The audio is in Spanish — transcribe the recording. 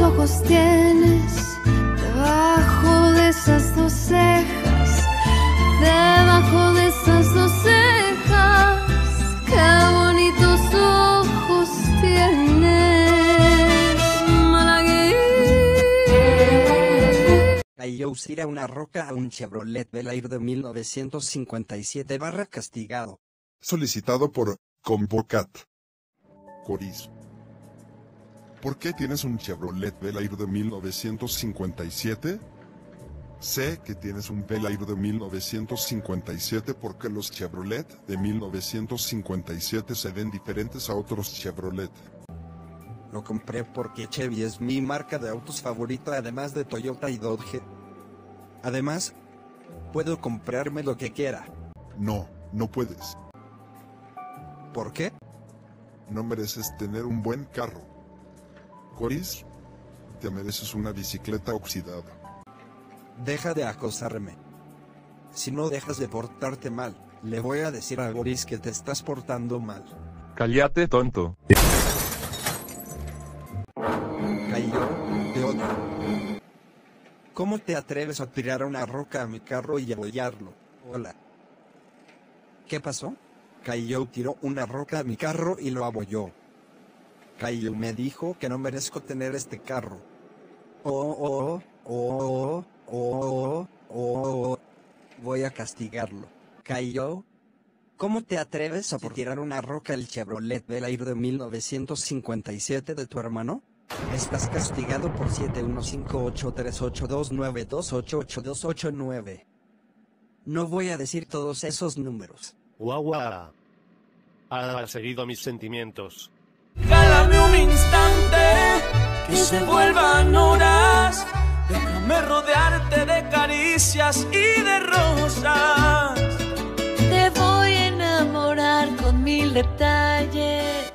ojos tienes debajo de esas dos cejas? Debajo de esas dos cejas, qué bonitos ojos tienes, Malagueña. Caillou tira una roca a un Chevrolet Bel Air de 1957 castigado. Solicitado por Convocat. Coris. ¿Por qué tienes un Chevrolet Bel Air de 1957? Sé que tienes un Bel Air de 1957 porque los Chevrolet de 1957 se ven diferentes a otros Chevrolet. Lo compré porque Chevy es mi marca de autos favorita, además de Toyota y Dodge. Además, puedo comprarme lo que quiera. No, no puedes. ¿Por qué? No mereces tener un buen carro. Coris, te mereces una bicicleta oxidada. Deja de acosarme. Si no dejas de portarte mal, le voy a decir a Goris que te estás portando mal. Cállate, tonto. Caillou, te odio. ¿Cómo te atreves a tirar una roca a mi carro y abollarlo? Hola. ¿Qué pasó? Caillou tiró una roca a mi carro y lo abolló. Caillou me dijo que no merezco tener este carro. Voy a castigarlo. Caillou, ¿cómo te atreves a tirar una roca al Chevrolet Bel Air de 1957 de tu hermano? Estás castigado por 715838292882889. No voy a decir todos esos números. Guau. Ha seguido mis sentimientos. Cálame un instante, que se vuelvan horas. Déjame rodearte de caricias y de rosas. Te voy a enamorar con 1000 detalles.